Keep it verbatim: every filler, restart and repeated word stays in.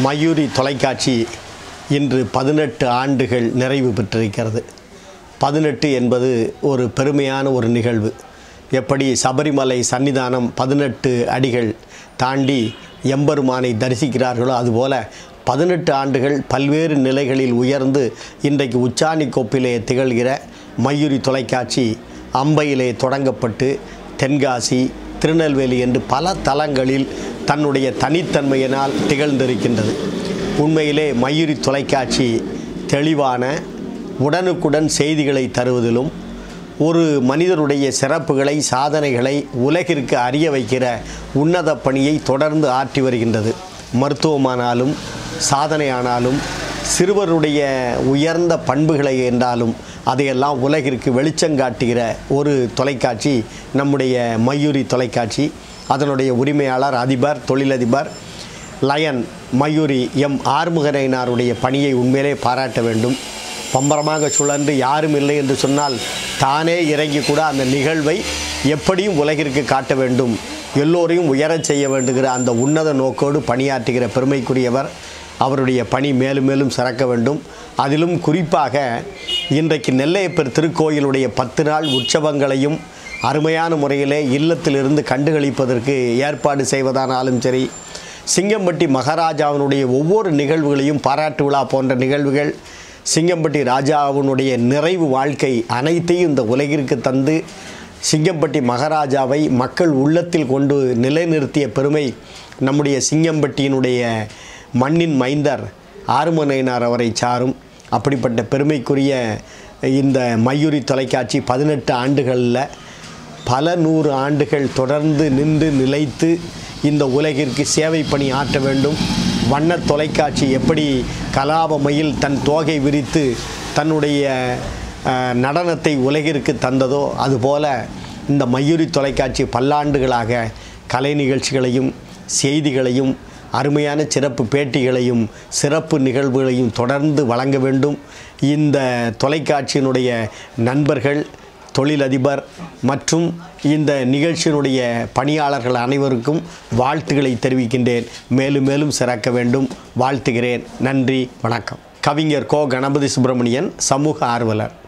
மயூரி தொலைக்காட்சி இன்று பதினெட்டு ஆண்டுகள் நிறைவு பெற்றிருக்கிறது. பதினெட்டு என்பது ஒரு பெருமையான ஒரு நிகழ்வு. எப்படி சபரிமலை சன்னிதானம் பதினெட்டு அடிகள் தாண்டி எம்பெருமானை தரிசிக்கிறார்களோ அதுபோல பதினெட்டு ஆண்டுகள் பல்வேறு நிலைகளில் உயர்ந்து இன்றைக்கு உச்சாணி கோப்பிலே திகழ்கிற மயூரி தொலைக்காட்சி அம்பையிலே தொடங்கப்பட்டு தென்காசி, திருநெல்வேலி என்று பல தலங்களில் தன்னுடைய தனித்தன்மையினால் திகழ்ந்திருக்கின்றது. உண்மையிலே மயூரி தொலைக்காட்சி தெளிவான உடனுக்குடன் செய்திகளை தருவதிலும் ஒரு மனிதருடைய சிறப்புகளை, சாதனைகளை உலகிற்கு அறிய வைக்கிற உன்னத பணியை தொடர்ந்து ஆற்றி வருகின்றது. மருத்துவமானாலும் சாதனையானாலும் சிறுவருடைய உயர்ந்த பண்புகளை என்றாலும் அதையெல்லாம் உலகிற்கு வெளிச்சங்காட்டுகிற ஒரு தொலைக்காட்சி நம்முடைய மயூரி தொலைக்காட்சி. அதனுடைய உரிமையாளர், அதிபர், தொழிலதிபர் லயன் மயூரி எம் ஆறுமுகனாருடைய பணியை உண்மையிலே பாராட்ட வேண்டும். பம்பரமாக சுழன்று யாரும் இல்லை என்று சொன்னால் தானே இறங்கி கூட அந்த நிகழ்வை எப்படியும் உலகிற்கு காட்ட வேண்டும், எல்லோரையும் உயரச் செய்ய வேண்டுகிற அந்த உன்னத நோக்கோடு பணியாற்றுகிற பெருமைக்குரியவர். அவருடைய பணி மேலும் மேலும் சிறக்க வேண்டும். அதிலும் குறிப்பாக இன்றைக்கு நெல்லையப்பர் திருக்கோயிலுடைய பத்து நாள் உற்சவங்களையும் அருமையான முறையிலே இல்லத்திலிருந்து கண்டுகளிப்பதற்கு ஏற்பாடு செய்வதானாலும் சரி, சிங்கம்பட்டி மகாராஜாவினுடைய ஒவ்வொரு நிகழ்வுகளையும் பாராட்டு விழா போன்ற நிகழ்வுகள், சிங்கம்பட்டி ராஜாவினுடைய நிறைவு வாழ்க்கை அனைத்தையும் இந்த உலகிற்கு தந்து சிங்கம்பட்டி மகாராஜாவை மக்கள் உள்ளத்தில் கொண்டு நிலைநிறுத்திய பெருமை நம்முடைய சிங்கம்பட்டியினுடைய மண்ணின் மைந்தர் ஆறுமுகனார் அவரை சாரும். அப்படிப்பட்ட பெருமைக்குரிய இந்த மயூரி தொலைக்காட்சி பதினெட்டு ஆண்டுகளில் பல நூறு ஆண்டுகள் தொடர்ந்து நின்று நிலைத்து இந்த உலகிற்கு சேவை பணி ஆற்ற வேண்டும். வண்ண தொலைக்காட்சி எப்படி கலாபமையில் தன் தோகை விரித்து தன்னுடைய நடனத்தை உலகிற்கு தந்ததோ அதுபோல இந்த மயூரி தொலைக்காட்சி பல்லாண்டுகளாக கலை நிகழ்ச்சிகளையும் செய்திகளையும் அருமையான சிறப்பு பேட்டிகளையும் சிறப்பு நிகழ்வுகளையும் தொடர்ந்து வழங்க வேண்டும். இந்த தொலைக்காட்சியினுடைய நண்பர்கள், தொழிலதிபர் மற்றும் இந்த நிகழ்ச்சியினுடைய பணியாளர்கள் அனைவருக்கும் வாழ்த்துக்களை தெரிவிக்கின்றேன். மேலும் மேலும் சிறக்க வேண்டும். வாழ்த்துகிறேன். நன்றி, வணக்கம். கவிஞர் கோ கணபதி சுப்பிரமணியன், சமூக ஆர்வலர்.